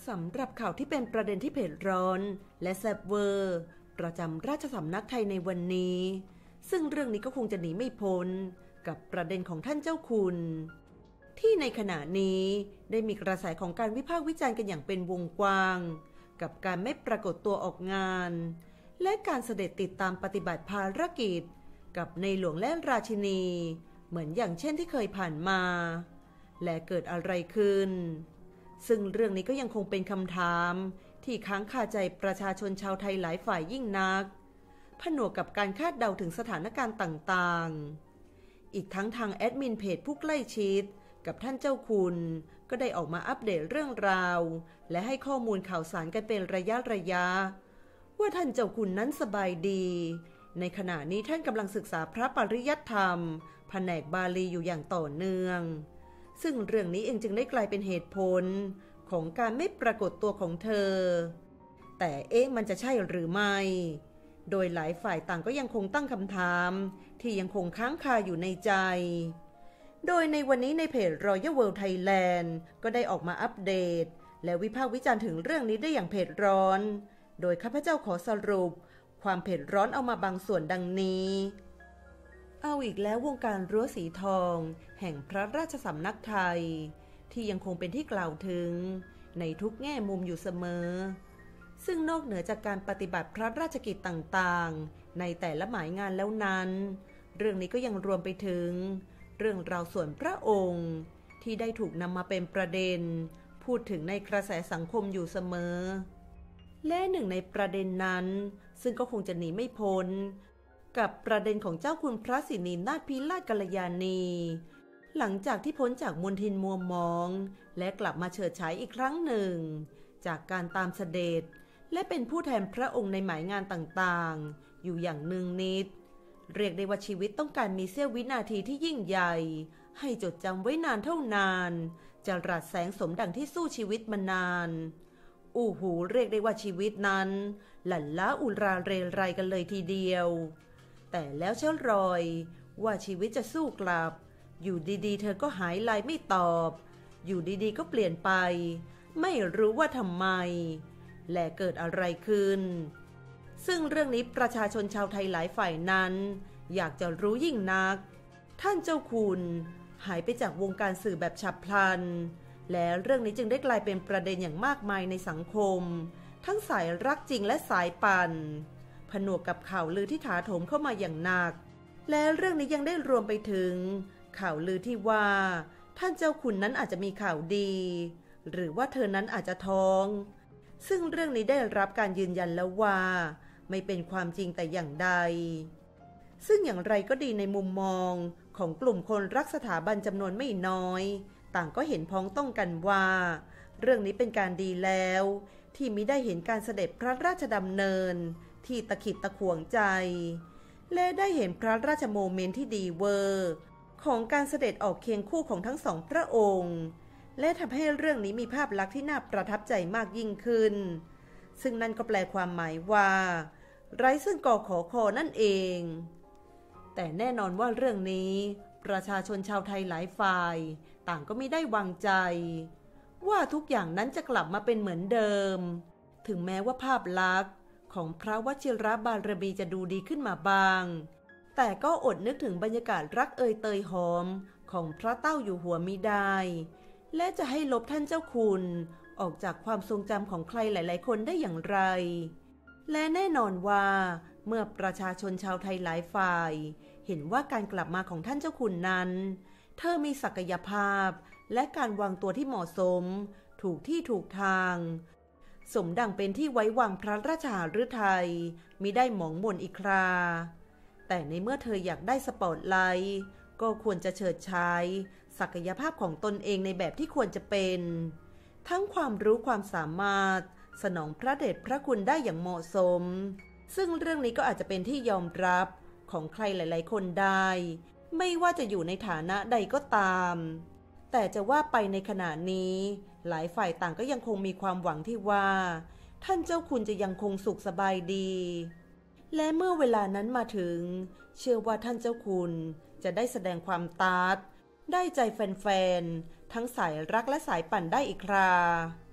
สำหรับข่าวที่เป็นประเด็นที่เผ็ดร้อนและแซ่บเวอร์ประจำราชสำนักไทยในวันนี้ซึ่งเรื่องนี้ก็คงจะหนีไม่พ้นกับประเด็นของท่านเจ้าคุณที่ในขณะนี้ได้มีกระแสของการวิพากษ์วิจารณ์กันอย่างเป็นวงกว้างกับการไม่ปรากฏตัวออกงานและการเสด็จติดตามปฏิบัติภารกิจกับในหลวงและราชินีเหมือนอย่างเช่นที่เคยผ่านมาและเกิดอะไรขึ้นซึ่งเรื่องนี้ก็ยังคงเป็นคำถามที่ค้างคาใจประชาชนชาวไทยหลายฝ่ายยิ่งนักผนวกกับการคาดเดาถึงสถานการณ์ต่างๆอีกทั้งทางแอดมินเพจผู้ใกล้ชิดกับท่านเจ้าคุณก็ได้ออกมาอัปเดตเรื่องราวและให้ข้อมูลข่าวสารกันเป็นระยะว่าท่านเจ้าคุณนั้นสบายดีในขณะนี้ท่านกำลังศึกษาพระปริยัติธรรมแผนกบาลีอยู่อย่างต่อเนื่องซึ่งเรื่องนี้เองจึงได้กลายเป็นเหตุผลของการไม่ปรากฏตัวของเธอแต่มันจะใช่หรือไม่โดยหลายฝ่ายต่างก็ยังคงตั้งคำถามที่ยังคงค้างคาอยู่ในใจโดยในวันนี้ในเพจ Royal World Thailand ก็ได้ออกมาอัปเดตและวิพากษ์วิจารณ์ถึงเรื่องนี้ได้อย่างเผ็ดร้อนโดยข้าพเจ้าขอสรุปความเผ็ดร้อนเอามาบางส่วนดังนี้เอาอีกแล้ววงการรั้วสีทองแห่งพระราชสำนักไทยที่ยังคงเป็นที่กล่าวถึงในทุกแง่มุมอยู่เสมอซึ่งนอกเหนือจากการปฏิบัติพระราชกิจต่างๆในแต่ละหมายงานแล้วนั้นเรื่องนี้ก็ยังรวมไปถึงเรื่องราวส่วนพระองค์ที่ได้ถูกนำมาเป็นประเด็นพูดถึงในกระแสสังคมอยู่เสมอและหนึ่งในประเด็นนั้นซึ่งก็คงจะหนีไม่พ้นกับประเด็นของเจ้าคุณพระสินีนาถพิราชกัลยาณีหลังจากที่พ้นจากมลทินมัวหมองและกลับมาเฉิดฉายอีกครั้งหนึ่งจากการตามเสด็จและเป็นผู้แทนพระองค์ในหมายงานต่างๆอยู่อย่างเนืองนิดเรียกได้ว่าชีวิตต้องการมีเสี้ยววินาทีที่ยิ่งใหญ่ให้จดจำไว้นานเท่านานจะรัสแสงสมดังที่สู้ชีวิตมานานเรียกได้ว่าชีวิตนั้นหลั่นล้าอุราเรไรกันเลยทีเดียวแต่แล้วเช่นรอยว่าชีวิตจะสู้กลับอยู่ดีๆเธอก็หายไลน์ไม่ตอบอยู่ดีๆก็เปลี่ยนไปไม่รู้ว่าทำไมและเกิดอะไรขึ้นซึ่งเรื่องนี้ประชาชนชาวไทยหลายฝ่ายนั้นอยากจะรู้ยิ่งนักท่านเจ้าคุณหายไปจากวงการสื่อแบบฉับพลันและเรื่องนี้จึงได้กลายเป็นประเด็นอย่างมากมายในสังคมทั้งสายรักจริงและสายปั่นผนวกกับข่าวลือที่ถาโถมเข้ามาอย่างหนักและเรื่องนี้ยังได้รวมไปถึงข่าวลือที่ว่าท่านเจ้าคุณนั้นอาจจะมีข่าวดีหรือว่าเธอนั้นอาจจะท้องซึ่งเรื่องนี้ได้รับการยืนยันแล้วว่าไม่เป็นความจริงแต่อย่างใดซึ่งอย่างไรก็ดีในมุมมองของกลุ่มคนรักสถาบันจำนวนไม่น้อยต่างก็เห็นพ้องต้องกันว่าเรื่องนี้เป็นการดีแล้วที่มิได้เห็นการเสด็จพระราชดำเนินที่ตะขิดตะขวงใจและได้เห็นพระราชโมเมนต์ที่ดีเวอร์ของการเสด็จออกเคียงคู่ของทั้งสองพระองค์และทำให้เรื่องนี้มีภาพลักษณ์ที่น่าประทับใจมากยิ่งขึ้นซึ่งนั่นก็แปลความหมายว่าไร้ซึ่งกขคนั่นเองแต่แน่นอนว่าเรื่องนี้ประชาชนชาวไทยหลายฝ่ายต่างก็ไม่ได้วางใจว่าทุกอย่างนั้นจะกลับมาเป็นเหมือนเดิมถึงแม้ว่าภาพลักษณ์ของพระวชิรบารมีจะดูดีขึ้นมาบ้างแต่ก็อดนึกถึงบรรยากาศรักเอยเตยหอมของพระเต้าอยู่หัวมิได้และจะให้ลบท่านเจ้าคุณออกจากความทรงจำของใครหลายๆคนได้อย่างไรและแน่นอนว่าเมื่อประชาชนชาวไทยหลายฝ่ายเห็นว่าการกลับมาของท่านเจ้าคุณนั้นเธอมีศักยภาพและการวางตัวที่เหมาะสมถูกที่ถูกทางสมดังเป็นที่ไว้วางพระราชหฤทัยมิได้หมองหม่นอีกคราแต่ในเมื่อเธออยากได้สปอตไลท์ก็ควรจะเฉิดฉายศักยภาพของตนเองในแบบที่ควรจะเป็นทั้งความรู้ความสามารถสนองพระเดชพระคุณได้อย่างเหมาะสมซึ่งเรื่องนี้ก็อาจจะเป็นที่ยอมรับของใครหลายๆคนได้ไม่ว่าจะอยู่ในฐานะใดก็ตามแต่จะว่าไปในขณะนี้หลายฝ่ายต่างก็ยังคงมีความหวังที่ว่าท่านเจ้าคุณจะยังคงสุขสบายดีและเมื่อเวลานั้นมาถึงเชื่อว่าท่านเจ้าคุณจะได้แสดงความตาร์ทได้ใจแฟนๆทั้งสายรักและสายปั่นได้อีกครา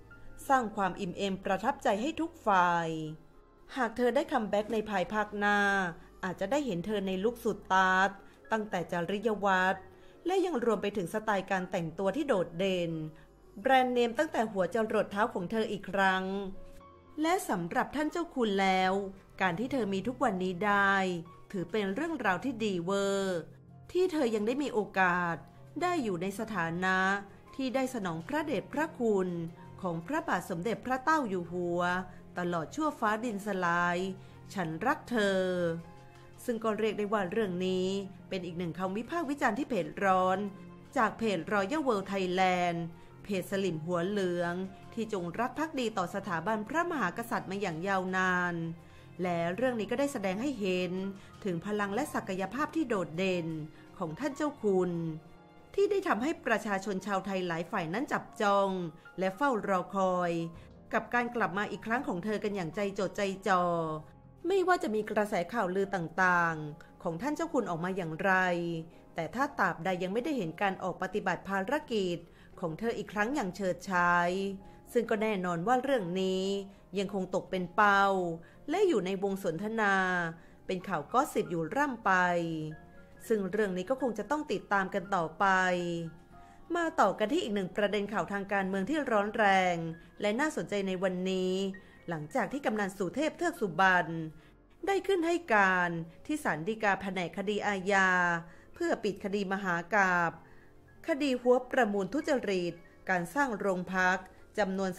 สร้างความอิ่มเอมประทับใจให้ทุกฝ่ายหากเธอได้คัมแบ็กในภายภาคหน้าอาจจะได้เห็นเธอในลุคสุดตาร์ทตั้งแต่จริยวัตรและยังรวมไปถึงสไตล์การแต่งตัวที่โดดเด่นแบรนด์เนมตั้งแต่หัวจรดเท้าของเธออีกครั้งและสำหรับท่านเจ้าคุณแล้วการที่เธอมีทุกวันนี้ได้ถือเป็นเรื่องราวที่ดีเวอร์ที่เธอยังได้มีโอกาสได้อยู่ในสถานะที่ได้สนองพระเดชพระคุณของพระบาทสมเด็จพระเต้าอยู่หัวตลอดชั่วฟ้าดินสลายฉันรักเธอซึ่งก็เรียกได้ว่าเรื่องนี้เป็นอีกหนึ่งคำวิพากษ์วิจารณ์ที่เพจร้อนจากเพจ Royal World Thailand เพจสลิมหัวเหลืองที่จงรักภักดีต่อสถาบันพระมหากษัตริย์มาอย่างยาวนานและเรื่องนี้ก็ได้แสดงให้เห็นถึงพลังและศักยภาพที่โดดเด่นของท่านเจ้าคุณที่ได้ทำให้ประชาชนชาวไทยหลายฝ่ายนั้นจับจองและเฝ้ารอคอยกับการกลับมาอีกครั้งของเธอกันอย่างใจจดใจจ่อไม่ว่าจะมีกระแสข่าวลือต่างๆของท่านเจ้าคุณออกมาอย่างไรแต่ถ้าตราบใดยังไม่ได้เห็นการออกปฏิบัติภารกิจของเธออีกครั้งอย่างเฉิดฉายซึ่งก็แน่นอนว่าเรื่องนี้ยังคงตกเป็นเป้าและอยู่ในวงสนทนาเป็นข่าวก็สิบอยู่ร่ำไปซึ่งเรื่องนี้ก็คงจะต้องติดตามกันต่อไปมาต่อกันที่อีกหนึ่งประเด็นข่าวทางการเมืองที่ร้อนแรงและน่าสนใจในวันนี้หลังจากที่กำนันสุเทพเทือกสุบรรณได้ขึ้นให้การที่ศาลฎีกาแผนกคดีอาญาเพื่อปิดคดีมหากาพย์คดีหัวประมูลทุจริตการสร้างโรงพักจำนวน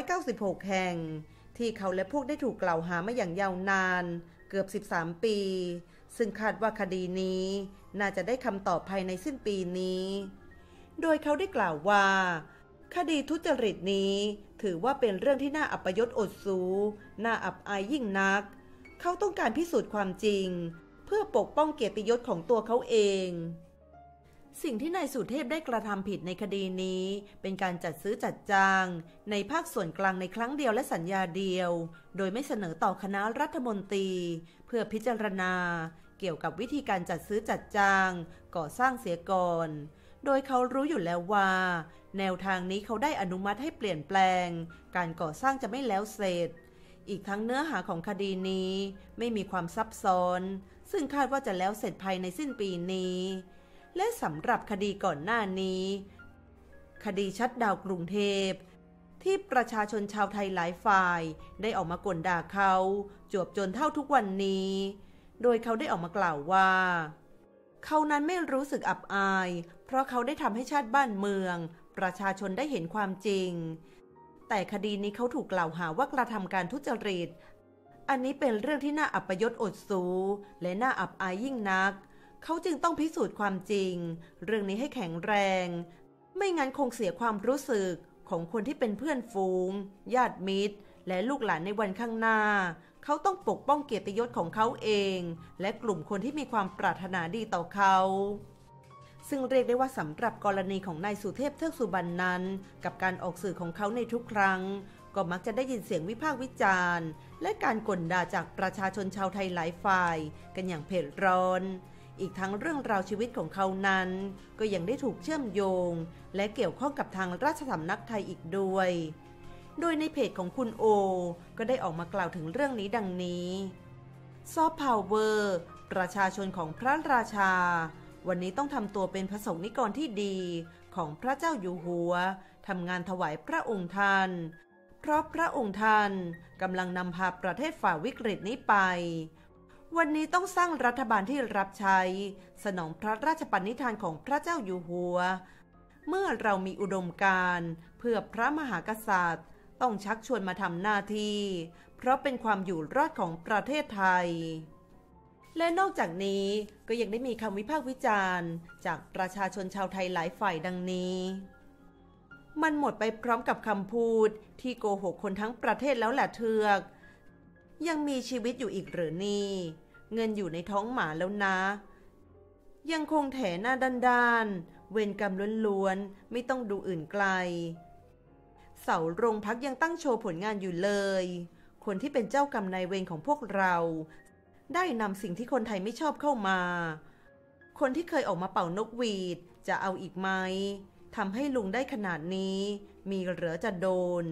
396แห่งที่เขาและพวกได้ถูกกล่าวหามาอย่างยาวนานเกือบ13ปีซึ่งคาดว่าคดีนี้น่าจะได้คำตอบภายในสิ้นปีนี้โดยเขาได้กล่าวว่าคดีทุจริตนี้ถือว่าเป็นเรื่องที่น่าอัปยศอดสูน่าอับอายยิ่งนักเขาต้องการพิสูจน์ความจริงเพื่อปกป้องเกียรติยศของตัวเขาเองสิ่งที่นายสุเทพได้กระทำผิดในคดีนี้เป็นการจัดซื้อจัดจ้างในภาคส่วนกลางในครั้งเดียวและสัญญาเดียวโดยไม่เสนอต่อคณะรัฐมนตรีเพื่อพิจารณาเกี่ยวกับวิธีการจัดซื้อจัดจ้างก่อสร้างเสียก่อนโดยเขารู้อยู่แล้วว่าแนวทางนี้เขาได้อนุมัติให้เปลี่ยนแปลงการก่อสร้างจะไม่แล้วเสร็จอีกทั้งเนื้อหาของคดีนี้ไม่มีความซับซ้อนซึ่งคาดว่าจะแล้วเสร็จภายในสิ้นปีนี้และสำหรับคดีก่อนหน้านี้คดีชัตดาวน์กรุงเทพที่ประชาชนชาวไทยหลายฝ่ายได้ออกมากลด่าเขาจวบจนเท่าทุกวันนี้โดยเขาได้ออกมากล่าวว่าเขานั้นไม่รู้สึกอับอายเพราะเขาได้ทำให้ชาติบ้านเมืองประชาชนได้เห็นความจริงแต่คดีนี้เขาถูกกล่าวหาว่ากระทำการทุจริตอันนี้เป็นเรื่องที่น่าอัปยศอดสูและน่าอับอายยิ่งนักเขาจึงต้องพิสูจน์ความจริงเรื่องนี้ให้แข็งแรงไม่งั้นคงเสียความรู้สึกของคนที่เป็นเพื่อนฝูงญาติมิตรและลูกหลานในวันข้างหน้าเขาต้องปกป้องเกียรติยศของเขาเองและกลุ่มคนที่มีความปรารถนาดีต่อเขาซึ่งเรียกได้ว่าสำหรับกรณีของนายสุเทพเทือกสุบรรณนั้นกับการออกสื่อของเขาในทุกครั้งก็มักจะได้ยินเสียงวิพากษ์วิจารณ์และการกลด่าจากประชาชนชาวไทยหลายฝ่ายกันอย่างเผ็ดร้อนอีกทั้งเรื่องราวชีวิตของเขานั้นก็ยังได้ถูกเชื่อมโยงและเกี่ยวข้องกับทางราชสำนักไทยอีกด้วยโดยในเพจของคุณโอก็ได้ออกมากล่าวถึงเรื่องนี้ดังนี้ซอฟต์พาวเวอร์ประชาชนของพระราชาวันนี้ต้องทำตัวเป็นพระสงฆ์นิกรที่ดีของพระเจ้าอยู่หัวทำงานถวายพระองค์ท่านเพราะพระองค์ท่านกำลังนำพาประเทศฝ่าวิกฤตนี้ไปวันนี้ต้องสร้างรัฐบาลที่รับใช้สนองพระราชปณิธานของพระเจ้าอยู่หัวเมื่อเรามีอุดมการณ์เพื่อพระมหากษัตริย์ต้องชักชวนมาทำหน้าที่เพราะเป็นความอยู่รอดของประเทศไทยและนอกจากนี้ก็ยังได้มีคำวิพากษ์วิจารณ์จากประชาชนชาวไทยหลายฝ่ายดังนี้มันหมดไปพร้อมกับคำพูดที่โกหกคนทั้งประเทศแล้วแหละเทือกยังมีชีวิตอยู่อีกหรือนี่เงินอยู่ในท้องหมาแล้วนะยังคงแถหน้าด้านๆเวรกรรมล้วนๆไม่ต้องดูอื่นไกลเสาโรงพักยังตั้งโชว์ผลงานอยู่เลยคนที่เป็นเจ้ากรรมนายเวรของพวกเราได้นำสิ่งที่คนไทยไม่ชอบเข้ามาคนที่เคยออกมาเป่านกหวีดจะเอาอีกไหมทำให้ลุงได้ขนาดนี้มีเหลือจะโดน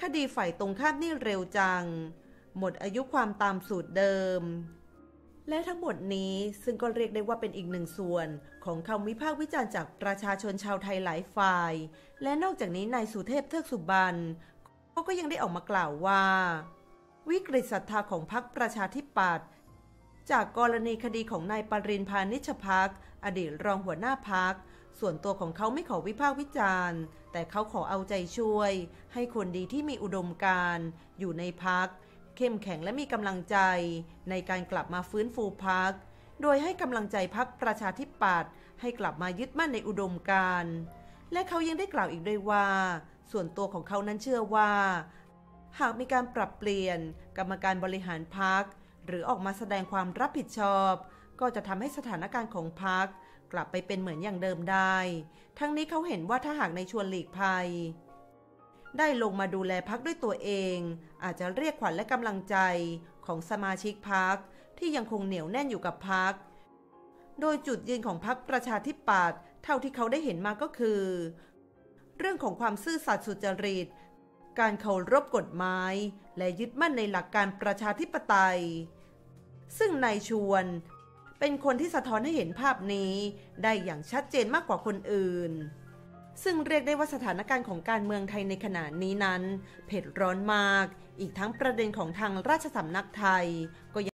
คดีฝ่ายตรงข้ามนี่เร็วจังหมดอายุความตามสูตรเดิมและทั้งหมดนี้ซึ่งก็เรียกได้ว่าเป็นอีกหนึ่งส่วนของคำวิพากษ์วิจารณ์จากประชาชนชาวไทยหลายฝ่ายและนอกจากนี้นายสุเทพเทือกสุบรรณก็ยังได้ออกมากล่าวว่าวิกฤตศรัทธาของพรรคประชาธิปัตย์จากกรณีคดีของนายปริณ พานิชภักดิ์อดีตรองหัวหน้าพรรคส่วนตัวของเขาไม่ขอวิพากษ์วิจารณ์แต่เขาขอเอาใจช่วยให้คนดีที่มีอุดมการณ์อยู่ในพรรคเข้มแข็งและมีกำลังใจในการกลับมาฟื้นฟูพรรคโดยให้กำลังใจพรรคประชาธิปัตย์ให้กลับมายึดมั่นในอุดมการณ์และเขายังได้กล่าวอีกด้วยว่าส่วนตัวของเขานั้นเชื่อว่าหากมีการปรับเปลี่ยนกรรมการบริหารพรรคหรือออกมาแสดงความรับผิดชอบก็จะทำให้สถานการณ์ของพรรคกลับไปเป็นเหมือนอย่างเดิมได้ทั้งนี้เขาเห็นว่าถ้าหากในชวนหลีกภัยได้ลงมาดูแลพรรคด้วยตัวเองอาจจะเรียกขวัญและกำลังใจของสมาชิกพรรคที่ยังคงเหนียวแน่นอยู่กับพรรคโดยจุดยืนของพรรคประชาธิปัตย์เท่าที่เขาได้เห็นมาก็คือเรื่องของความซื่อสัตย์สุจริตการเคารพกฎหมายและยึดมั่นในหลักการประชาธิปไตยซึ่งนายชวนเป็นคนที่สะท้อนให้เห็นภาพนี้ได้อย่างชัดเจนมากกว่าคนอื่นซึ่งเรียกได้ว่าสถานการณ์ของการเมืองไทยในขณะนี้นั้นเผ็ดร้อนมากอีกทั้งประเด็นของทางราชสำนักไทยก็